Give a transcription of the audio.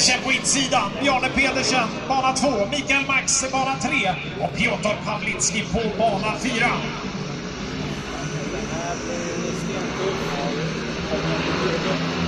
Pedersen på insidan, Bjarne Pedersen bana 2, Mikael Max bana 3 och Piotr Pawlicki på bana 4. Det här blir stentuff.